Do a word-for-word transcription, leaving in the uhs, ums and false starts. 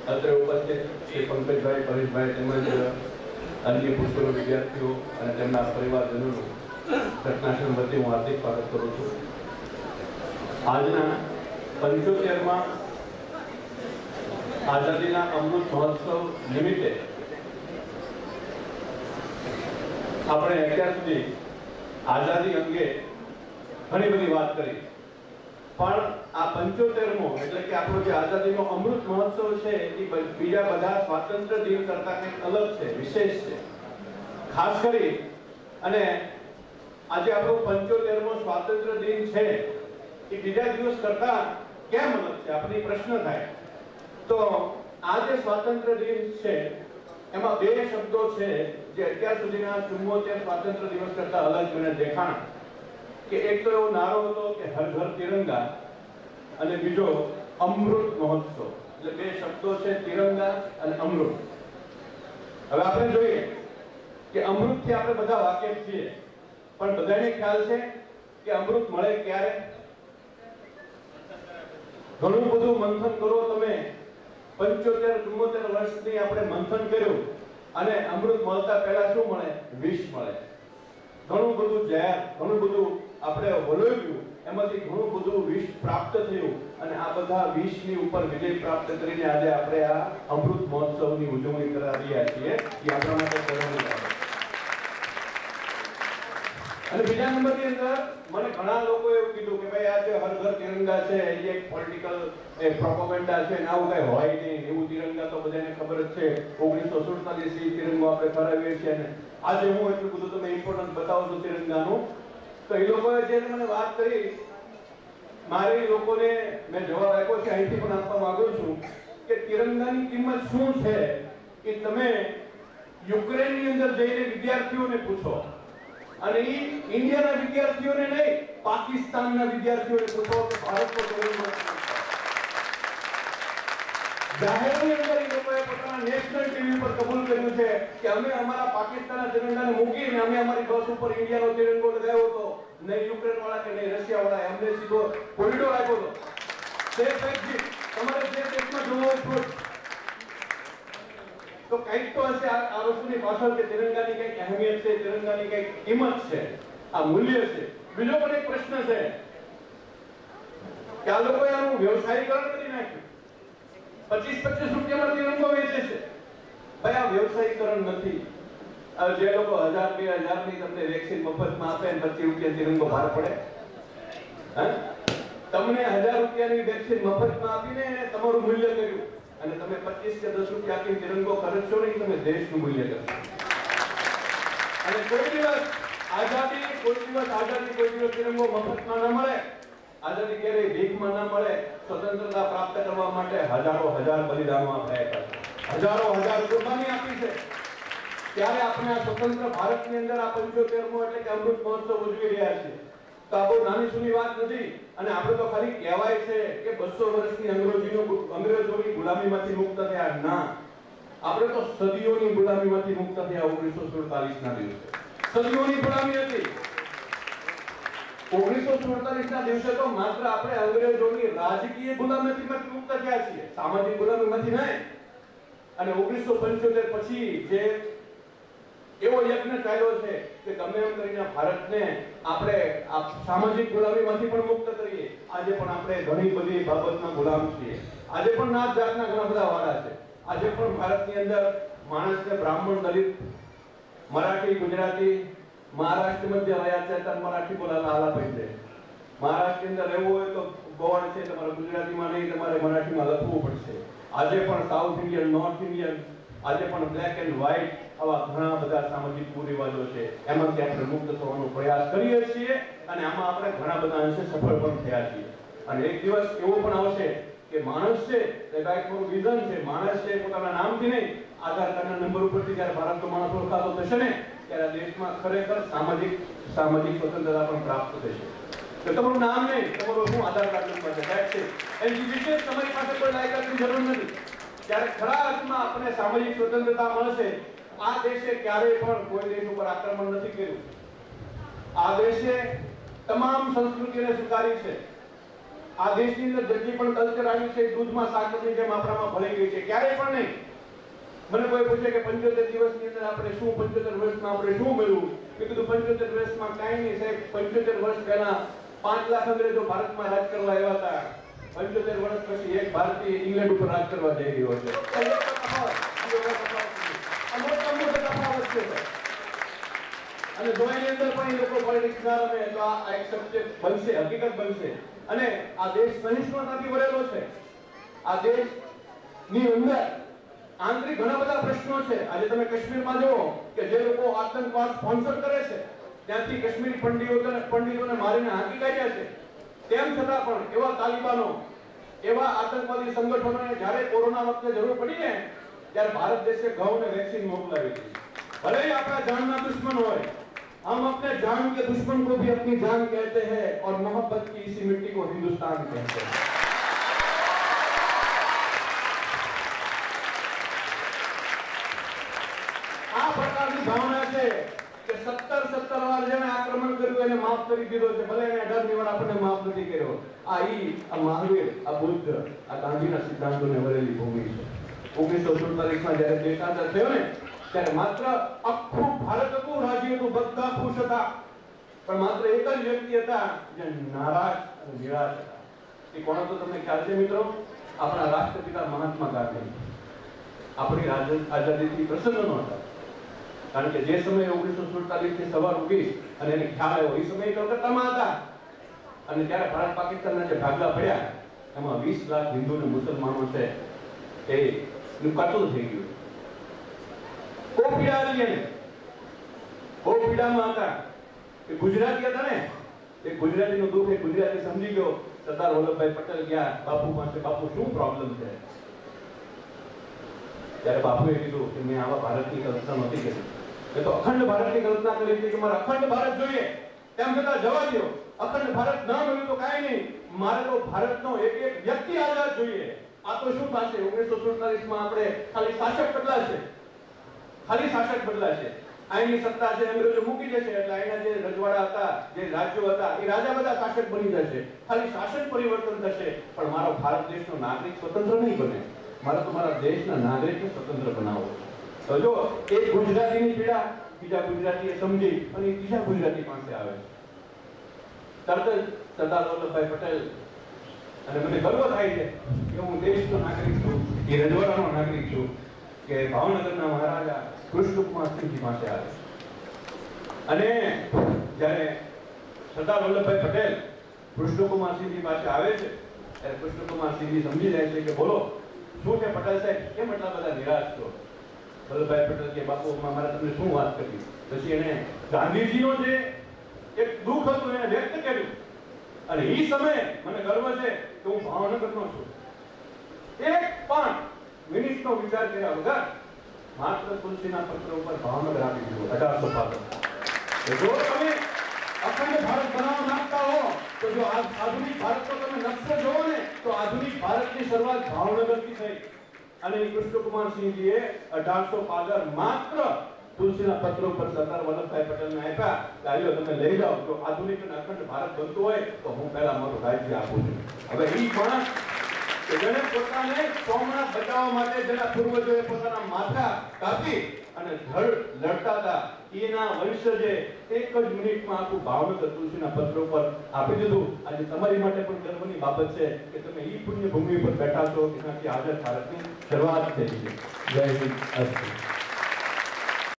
અત્રે ઉપસ્થિત શ્રી પંકજભાઈ, પરેશભાઈ તેમજ અન્ય ભૂતપૂર્વ વિદ્યાર્થીઓ અને તેમના પરિવારજનોનું ઘટનાશ્રમ વતી હું હાર્દિક સ્વાગત કરું છું. આજના પંચોતેરમાં આઝાદીના અમૃત મહોત્સવ નિમિત્તે આપણે અત્યાર સુધી આઝાદી અંગે ઘણી બધી વાત કરી, પણ આ પંચોતેરમો એટલે કે આપણો જે આઝાદીનો અમૃત મહોત્સવ છે એ બીજા બધા સ્વાતંત્ર્ય દિન કરતા કંઈક અલગ છે, વિશેષ છે. ખાસ કરી અને આજે આપણો પંચોતેરમો સ્વાતંત્ર્ય દિન છે એ બીજા દિવસ કરતા કેમ અલગ છે? આપણને પ્રશ્ન થાય. તો આ જે સ્વાતંત્ર્ય દિન છે એમાં બે શબ્દો છે જે અત્યાર સુધીના ચુમ્મોતેર સ્વાતંત્ર્ય દિવસ કરતા અલગ મને દેખાણા. કે એક તો એવો નારો હતો કે હર ઘર તિરંગા અને બીજો અમૃત મહોત્સવ. એટલે બે શબ્દો છે, તિરંગા અને અમૃત. હવે આપણે જોઈએ કે અમૃત થી આપણે બધા વાકેફ છીએ, પણ બધાને ખ્યાલ છે કે અમૃત મળે ક્યારે? ઘણું બધું મંથન કરો તમે, પંચોતેર ચુમ્મોતેર વર્ષની આપણે મંથન કર્યું અને અમૃત મળતા પહેલા શું મળે? વિષ મળે. ઘણું બધું ઝેર, ઘણું બધું આપણે વલોવ્યું, એમાંથી ઘણું બધું વિષ પ્રાપ્ત થયું અને આ બધા વિષની ઉપર વિજય પ્રાપ્ત કરીને આજે આપણે આ અમૃત મહોત્સવની ઉજવણી કરી રહ્યા છીએ. એ આપણા માટે ગૌરવની વાત છે. અને બીજા નંબરની અંદર મને ઘણા લોકો એવું કીધું કે ભાઈ આ જે હર ઘર તિરંગા છે એ એક પોલિટિકલ એ પ્રોપોગેન્ડા છે ને આવું કઈ હોય નહીં. એવું તિરંગા તો બધાને ખબર જ છે. ઓગણીસો સુડતાલીસ થી તિરંગો આપણે ફરાવીએ છીએ ને આજે હું એટલું બધું તમે ઇમ્પોર્ટન્સ બતાવો છો તિરંગાનું. તો એ લોકોએ જે મને વાત કરી, મારે એ લોકોને મેં જવાબ આપ્યો છે, અહીંથી પણ આપવા માંગુ છું કે તિરંગાની કિંમત શું છે એ તમે યુક્રેનની અંદર જઈને વિદ્યાર્થીઓને પૂછો, અને એ ઇન્ડિયાના વિદ્યાર્થીઓને નહીં, પાકિસ્તાનના વિદ્યાર્થીઓને પૂછો કે ભારતનો તિરંગો જાહેરની અંદર એ લોકોએ પોતાના નેશનલ ટીવી પર કબૂલ કર્યું છે કે અમે અમારા પાકિસ્તાનના તિરંગાને મૂકીને અમે અમારી બસ ઉપર ઇન્ડિયાનો તિરંગો લગાવ્યો હતો. નહીં યુક્રેન વાળા કે નહીં રશિયા વાળા, અમને સીધો કોરિડોર આપ્યો હતો. તમારે જે દેશમાં જોવો હોય તો કંઈક તો હશે આ વસ્તુની પાછળ કે તિરંગાની કંઈક અહેમિયત છે, તિરંગાની કંઈક કિંમત છે, આ મૂલ્ય છે. બીજો પણ એક પ્રશ્ન છે કે આ લોકોએ આનું વ્યવસાયીકરણ કરી નાખ્યું. પચીસ પચીસ રૂપિયામાં તિરંગો વેચે છે. ભાઈ આ વ્યવસાયીકરણ નથી. જે લોકો હજાર બે હજાર ની તમને વેક્સિન મફતમાં આપે ને પચીસ રૂપિયા તિરંગો બહાર પડે, તમને હજાર રૂપિયાની વેક્સિન મફતમાં આપીને તમારું મૂલ્ય કર્યું અને તમે પચીસ કે દસ રૂપિયા આપીને તિરંગો ખરીદશો નહીં, તમે દેશનું મૂલ્ય કરશો. અને કોઈ દિવસ આઝાદી કોઈ દિવસ આઝાદી કોઈ દિવસ તિરંગો મફતમાં ન મળે. આઝાદી ક્યારેય ભીખમાં ન મળે. સ્વતંત્રતા પ્રાપ્ત કરવા માટે હજારો હજાર બલિદાનો આપ્યા છે, હજારો હજાર કુરબાની આપી છે. ત્યારે આપણે આ સ્વતંત્ર ભારતની અંદર આ પંચોતેરમો એટલે કે અમૃત મહોત્સવ ઉજવી રહ્યા છીએ. તો આ બહુ નાની સૂની વાત નથી. અને આપણે તો ખાલી કહેવાય છે કે બસો વર્ષની અંગ્રેજીનો અંગ્રેજોની ગુલામીમાંથી મુક્ત થયા. ના, આપણે તો સદીઓની ગુલામીમાંથી મુક્ત થયા. ઓગણીસો સુડતાલીસ ના દિવસે સદીઓની ગુલામી હતી. ઓગણીસો સુડતાલીસ ના દિવસે તો માત્ર આપણે અંગ્રેજોની રાજકીય ગુલામીથી મુક્ત થયા છીએ, સામાજિક ગુલામીમાંથી નહીં. અને ઓગણીસો પંચોતેર પછી જે એવો યજ્ઞ ચાલ્યો છે કે ગમે એમ કરીને ભારતને આપણે આ સામાજિક ગુલામીમાંથી પણ મુક્ત કરીએ. આજે પણ આપણે ઘણી બધી બાબતના ગુલામ છીએ. આજે પણ નાત જાતના ઘણા બધા વાડા છે. આજે પણ ભારતની અંદર માણસને બ્રાહ્મણ, દલિત, મરાઠી, ગુજરાતી, મહારાષ્ટ્ર મધ્ય રહ્યા છે ત્યારે મરાઠી બોલાતા આલા પડી. મહારાષ્ટ્રની અંદર રહેવું હોય તો ગોળ છે, તમારે ગુજરાતીમાં નહીં, તમારે મરાઠીમાં લખવું પડશે. આજે પણ સાઉથ ઇન્ડિયન, નોર્થ ઇન્ડિયન, આજે પણ બ્લેક એન્ડ વ્હાઇટ આવા ઘણા બધા સામાજિક કુરિવાજો છે. એમાંથી આપણે મુક્ત થવાનો પ્રયાસ કરીએ છીએ અને આમાં આપણે ઘણા બધા અંશે સફળ પણ થયા છીએ. અને એક દિવસ એવો પણ આવશે કે માણસ છે એ કાંઈક મોટું વિઝન છે. માણસ છે પોતાના નામથી નહીં, આધાર કાર્ડના નંબર ઉપરથી જ્યારે ભારતનો માણસ ઓળખાતો થશે ને ત્યારે દેશમાં ખરેખર સામાજિક સામાજિક સ્વતંત્રતા પણ પ્રાપ્ત થશે. તો તમારું નામ નહીં, તમારો શું આધાર કાર્ડ નંબર છે, સાહેબ છે, એની વિશેષ તમારી પાસે કોઈ લાયકાતની જરૂર નથી. ત્યારે ખરા અર્થમાં આપણે સામાજિક સ્વતંત્રતા મળશે. આ દેશે ક્યારેય પણ કોઈ દેશ ઉપર આક્રમણ નથી કર્યું. આ દેશે તમામ સંસ્કૃતિને સ્વીકારી છે. આ દેશની અંદર જેટલી પણ કલ્ચર આવી છે દૂધમાં સાકરની જેમ આપણામાં ભળી ગઈ છે, ક્યારેય પણ નહીં. મને કોઈ પૂછે કે પંચોતેર દિવસની અંદર આપણે શું પંચોતેર વર્ષમાં આપણે શું મળ્યું? મેં કીધું પંચોતેર વર્ષમાં કાંઈ નહીં સાહેબ. પંચોતેર વર્ષ પહેલા પાંચ લાખ અંગ્રેજો ભારતમાં રાજ કરવા આવ્યા હતા. પંચોતેર વર્ષ પછી એક ભારતીય ઇંગ્લેન્ડ ઉપર રાજ કરવા જઈ રહ્યો છે. અને દુનિયાની અંદર પણ એ લોકો પોલિટિક્સ ના રમે તો આ એક સબ્જેક્ટ બનશે, હકીકત બનશે. અને આ દેશ સહિષ્ણુતાથી ભરેલો છે. આ દેશની અંદર આંતરિક ઘણા બધા પ્રશ્નો છે. આજે તમે કાશ્મીરમાં જુઓ કે જે લોકો આતંકવાદ સ્પોન્સર કરે છે, ત્યાંથી કાશ્મીરી પંડિતોને પંડિતોને મારીને હાંકી કાઢ્યા છે. તેમ છતાં પણ એવા તાલિબાનો, એવા આતંકવાદી સંગઠનોને જ્યારે કોરોના વખતે જરૂર પડી ને ત્યારે ભારત દેશે ઘઉં ને વેક્સિન મોકલાવી હતી. ભલે આપણા જાનના દુશ્મન હોય, हम अपने जान के दुश्मन को भी अपनी जान कहते हैं और मोहब्बत की इसी मिट्टी को हिंदुस्तान कहते हैं. આ પ્રકારની ભાવના છે કે સત્તર સત્તર વાર જેને આક્રમણ કર્યું એને માફ કરી દીધો છે, ભલે એને અઢાર ની વાર આપણને માફ નથી કર્યો. આ ઈ આ મહાવીર, આ બુદ્ધ, આ ગાંધીના સિદ્ધાંતોને વરેલી ભૂમિ છે. ઓગણીસો સુડતાલીસ માં જયારે દેશાંતર થયો ને ત્યારે માત્ર આખું ભારત હતું, રાજ્ય હતું, બધા ખુશ હતા, પણ માત્ર એક જ વ્યક્તિ હતા જે નારાજ અને નિરાશ હતા. એ કોણ હતો તમને ખ્યાલ છે મિત્રો? આપણા રાષ્ટ્રપિતા મહાત્મા ગાંધી. આપણી આઝાદીથી પ્રસન્ન નહોતા, કારણ કે જે સમયે ઓગણીસો સુડતાલીસ ની સવાર ઉઠી અને એને ખ્યાલ આવ્યો એ સમયે કલકત્તામાં હતા અને ત્યારે ભારત પાકિસ્તાનના જે ભાગલા પડ્યા એમાં વીસ લાખ હિન્દુ અને મુસલમાનો છે એ કાતલ થઈ ગયું. બહુ પીડા હતી એને, બહુ પીડામાં હતા. એ ગુજરાતી હતા ને, એ ગુજરાતીનું દુઃખ એ ગુજરાતી સમજી ગયો. સરદાર વલ્લભભાઈ પટેલ ગયા બાપુ પાસે, બાપુ શું પ્રોબ્લેમ છે? ત્યારે બાપુએ કીધું કે મેં આવા ભારતની કલ્પના નથી કરી, મેં તો અખંડ ભારતની કલ્પના કરી હતી કે મારે અખંડ ભારત જોઈએ. તેમ છતાં જવા દો, અખંડ ભારત ન મળ્યું તો કાંઈ નહીં, મારે તો ભારતનો એક એક વ્યક્તિ આઝાદ જોઈએ. આ તો શું થશે? ઓગણીસો સુડતાલીસ માં આપણે ખાલી શાસક બદલાશે, ખાલી શાસક બદલાશે, અહીંની સત્તા છે અંગ્રેજો મૂકી દેશે, એટલે અહીંના જે રજવાડા હતા, જે રાજ્યો હતા, એ રાજા બધા શાસક બની જશે, ખાલી શાસન પરિવર્તન થશે. પણ મારો ભારત દેશનો નાગરિક સ્વતંત્ર નહીં બને. મારે તો મારા દેશના નાગરિકને સ્વતંત્ર બનાવવો. તો જો એક ગુજરાતીની પીડા બીજા ગુજરાતીએ સમજી અને ત્રીજા ગુજરાતી પાસે આવે છે. તરત જ સરદાર વલ્લભભાઈ પટેલ, અને મને ગર્વ થાય છે કે હું દેશનો નાગરિક છું, એ રજવાડાનો નાગરિક છું, કે ભાવનગરના મહારાજા કૃષ્ણકુમારસિંહજી પાસે આવે. અને જ્યારે સરદાર વલ્લભભાઈ પટેલ કૃષ્ણકુમારસિંહજી પાસે આવે છે ત્યારે કૃષ્ણકુમારસિંહજી સમજી જાય છે કે બોલો શું છે પટેલ સાહેબ, કેમ એટલા બધા નિરાશ છો? વલ્લભભાઈ પટેલ કે બાપુ મારે તમને શું વાત કરી. પછી એને ગાંધીજીનો જે એક દુઃખ હતું એને વ્યક્ત કર્યું. અને એ સમયે મને ગર્વ છે કે હું ભાવનગરનો છું. એક પણ મિનિટનો વિચાર કર્યા વગર માત્ર તુલસીના પત્ર ઉપર ભાવનગર આપી દીધું, અઢારસો પાદર. જો તમે અખંડ ભારત બનાવવા માંગતા હો તો જો આધુનિક ભારતનો તમે નકશો જોવો ને તો આધુનિક ભારતની શરૂઆત ભાવનગરથી થઈ. અને કૃષ્ણકુમારસિંહજીએ અઢારસો પાદર માત્ર તુલસીના પત્ર ઉપર સરદાર વલ્લભભાઈ પટેલને આપ્યા. ચાલ્યો તમે લઈ જાઓ, જો આધુનિક અને અખંડ ભારત બનતું હોય તો હું પહેલા મારું રાજ્ય આપું છું. હવે એ માણસ કે જેને પોતાને સોમનાથ બચાવવા માટે જેના પૂર્વજોએ પોતાના માથા કાપી અને ધડ લડતા હતા, એના વંશજે એક જ મિનિટમાં આખું ભાવનગર તુલસીના પત્ર ઉપર આપી દીધું. આજે તમારી માટે પણ ગર્વની બાબત છે કે તમે એ પુણ્ય ભૂમિ પર બેઠા છો, એનાથી આઝાદ ભારતની શરૂઆત થઈ છે. જય હિન્દ.